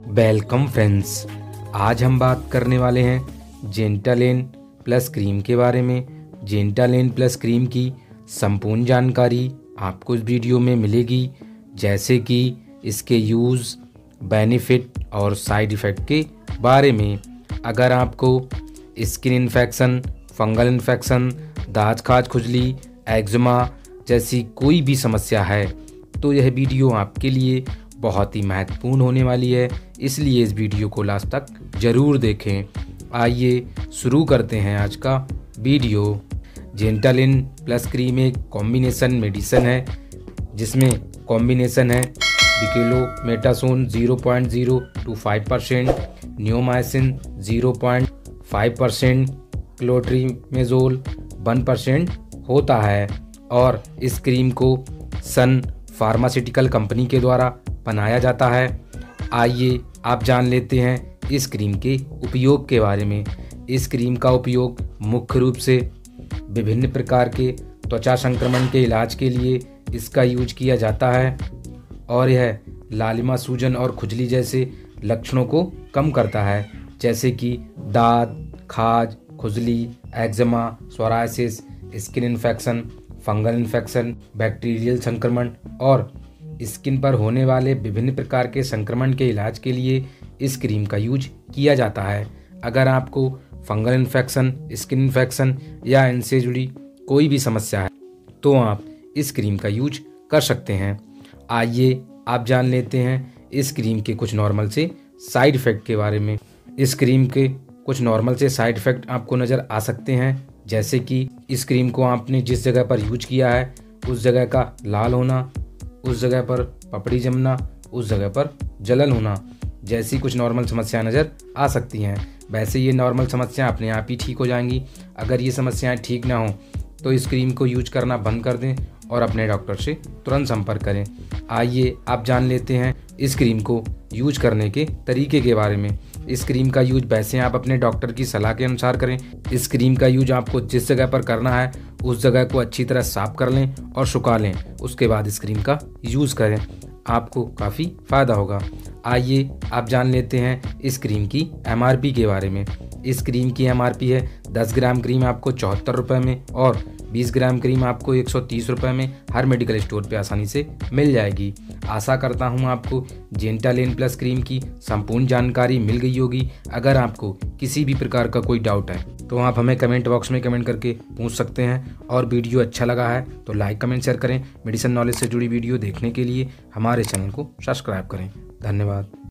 Welcome friends, आज हम बात करने वाले हैं जेंटालेन प्लस क्रीम के बारे में। जेंटालेन प्लस क्रीम की संपूर्ण जानकारी आपको इस वीडियो में मिलेगी, जैसे कि इसके यूज़, बेनिफिट और साइड इफ़ेक्ट के बारे में। अगर आपको स्किन इन्फेक्शन, फंगल इन्फेक्शन, दाँत खाज, खुजली, एक्जिमा जैसी कोई भी समस्या है तो यह वीडियो आपके लिए बहुत ही महत्वपूर्ण होने वाली है, इसलिए इस वीडियो को लास्ट तक ज़रूर देखें। आइए शुरू करते हैं आज का वीडियो। जेंटालेन प्लस क्रीम एक कॉम्बिनेशन मेडिसिन है, जिसमें कॉम्बिनेशन है डिक्लोमेटासोन 0.025%, नियोमाइसिन 0.5%, क्लोट्रीमेज़ोल 1% होता है और इस क्रीम को सन फार्मास्यूटिकल कंपनी के द्वारा बनाया जाता है। आइए आप जान लेते हैं इस क्रीम के उपयोग के बारे में। इस क्रीम का उपयोग मुख्य रूप से विभिन्न प्रकार के त्वचा संक्रमण के इलाज के लिए इसका यूज किया जाता है और यह लालिमा, सूजन और खुजली जैसे लक्षणों को कम करता है, जैसे कि दाँत खाज, खुजली, eczema, psoriasis, skin infection, fungal infection, bacterial संक्रमण और स्किन पर होने वाले विभिन्न प्रकार के संक्रमण के इलाज के लिए इस क्रीम का यूज किया जाता है। अगर आपको फंगल इन्फेक्शन, स्किन इन्फेक्शन या इनसे जुड़ी कोई भी समस्या है तो आप इस क्रीम का यूज कर सकते हैं। आइए आप जान लेते हैं इस क्रीम के कुछ नॉर्मल से साइड इफ़ेक्ट के बारे में। इस क्रीम के कुछ नॉर्मल से साइड इफ़ेक्ट आपको नज़र आ सकते हैं, जैसे कि इस क्रीम को आपने जिस जगह पर यूज किया है उस जगह का लाल होना, उस जगह पर पपड़ी जमना, उस जगह पर जलन होना जैसी कुछ नॉर्मल समस्याएं नज़र आ सकती हैं। वैसे ये नॉर्मल समस्याएं अपने आप ही ठीक हो जाएंगी। अगर ये समस्याएं ठीक ना हों तो इस क्रीम को यूज करना बंद कर दें और अपने डॉक्टर से तुरंत संपर्क करें। आइए आप जान लेते हैं इस क्रीम को यूज करने के तरीके के बारे में। इस क्रीम का यूज वैसे आप अपने डॉक्टर की सलाह के अनुसार करें। इस क्रीम का यूज आपको जिस जगह पर करना है उस जगह को अच्छी तरह साफ कर लें और सुखा लें, उसके बाद इस क्रीम का यूज़ करें, आपको काफ़ी फ़ायदा होगा। आइए आप जान लेते हैं इस क्रीम की MRP के बारे में। इस क्रीम की MRP है 10 ग्राम क्रीम आपको 74 रुपये में और 20 ग्राम क्रीम आपको 130 रुपये में हर मेडिकल स्टोर पे आसानी से मिल जाएगी। आशा करता हूँ आपको जेंटालेन प्लस क्रीम की संपूर्ण जानकारी मिल गई होगी। अगर आपको किसी भी प्रकार का कोई डाउट है तो आप हमें कमेंट बॉक्स में कमेंट करके पूछ सकते हैं और वीडियो अच्छा लगा है तो लाइक, कमेंट, शेयर करें। मेडिसिन नॉलेज से जुड़ी वीडियो देखने के लिए हमारे चैनल को सब्सक्राइब करें। धन्यवाद।